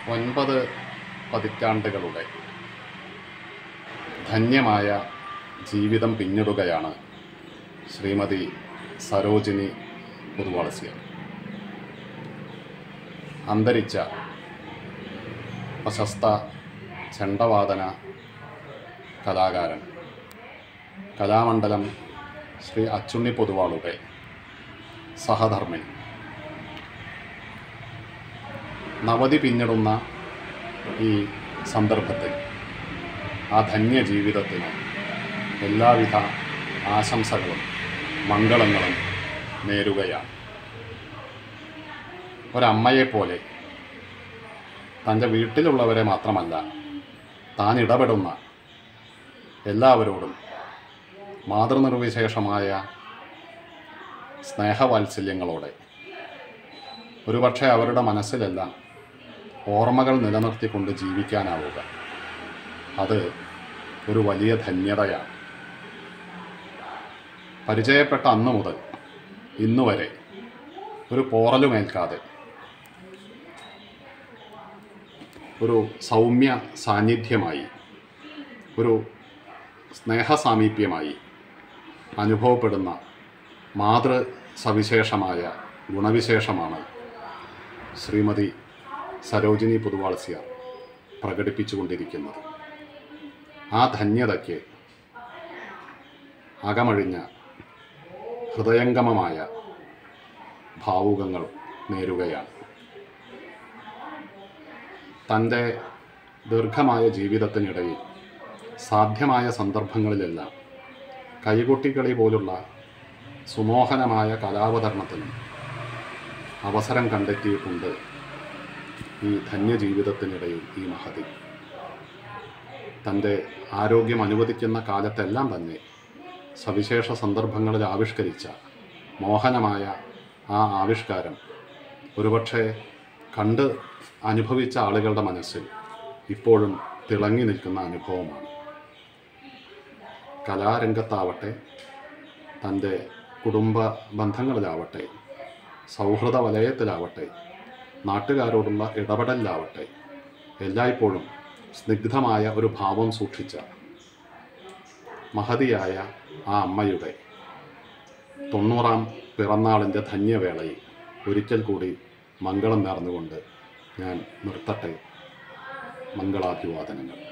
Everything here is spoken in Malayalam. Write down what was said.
9 പതിറ്റാണ്ടുകളുടെ ധന്യമായ ജീവിതം പിന്നിടുകയാണ് ശ്രീമതി സരോജിനി പുതുവാളസ്യാർ. അന്തരിച്ച പ്രശസ്ത ചെണ്ടവാദന കലാകാരൻ കലാമണ്ഡലം ശ്രീ അച്ചുണ്ണി പൊതുവാളുടെ സഹധർമ്മിണി. നവതി പിന്നിടുന്ന ഈ സന്ദർഭത്തിൽ ആ ധന്യ ജീവിതത്തിന് എല്ലാവിധ ആശംസകളും മംഗളങ്ങളും നേരുകയാണ്. ഒരമ്മയെപ്പോലെ തൻ്റെ വീട്ടിലുള്ളവരെ മാത്രമല്ല, താൻ ഇടപെടുന്ന എല്ലാവരോടും മാതൃനിർവിശേഷമായ സ്നേഹവാത്സല്യങ്ങളോടെ, ഒരുപക്ഷെ അവരുടെ മനസ്സിലെല്ലാം ഓർമ്മകൾ നിലനിർത്തിക്കൊണ്ട് ജീവിക്കാനാവുക, അത് ഒരു വലിയ ധന്യതയാണ്. പരിചയപ്പെട്ട അന്നു മുതൽ ഇന്നുവരെ ഒരു പോറലുമേൽക്കാതെ ഒരു സൗമ്യ സാന്നിധ്യമായി, ഒരു സ്നേഹസാമീപ്യമായി അനുഭവപ്പെടുന്ന മാതൃ സവിശേഷമായ ഗുണവിശേഷമാണ് ശ്രീമതി സരോജിനി പുതുവാളസ്യാർ പ്രകടിപ്പിച്ചുകൊണ്ടിരിക്കുന്നത്. ആ ധന്യതയ്ക്ക് അകമഴിഞ്ഞ ഹൃദയംഗമമായ ഭാവുകങ്ങൾ നേരുകയാണ്. തൻ്റെ ദീർഘമായ ജീവിതത്തിനിടയിൽ സാധ്യമായ സന്ദർഭങ്ങളിലെല്ലാം കൈകൊട്ടിക്കളി പോലുള്ള സുമോഹനമായ കലാവതരണത്തിനും അവസരം കണ്ടെത്തിയിട്ടുണ്ട് ഈ ധന്യജീവിതത്തിനിടയിൽ ഈ മഹതി. തൻ്റെ ആരോഗ്യം അനുവദിക്കുന്ന കാലത്തെല്ലാം തന്നെ സവിശേഷ സന്ദർഭങ്ങളിൽ ആവിഷ്കരിച്ച മോഹനമായ ആ ആവിഷ്കാരം ഒരുപക്ഷെ കണ്ട് അനുഭവിച്ച ആളുകളുടെ മനസ്സിൽ ഇപ്പോഴും തിളങ്ങി നിൽക്കുന്ന അനുഭവമാണ്. കലാരംഗത്താവട്ടെ, തൻ്റെ കുടുംബ ബന്ധങ്ങളിലാവട്ടെ, സൗഹൃദ വലയത്തിലാവട്ടെ, നാട്ടുകാരോടുള്ള ഇടപെടലിലാവട്ടെ, എല്ലായ്പ്പോഴും സ്നിഗ്ധമായ ഒരു ഭാവം സൂക്ഷിച്ച മഹതിയായ ആ അമ്മയുടെ 90ാം പിറന്നാളിൻ്റെ ധന്യവേളയിൽ ഒരിക്കൽ കൂടി മംഗളം നേർന്നുകൊണ്ട് ഞാൻ നിർത്തട്ടെ. മംഗളാഭിവാദനങ്ങൾ.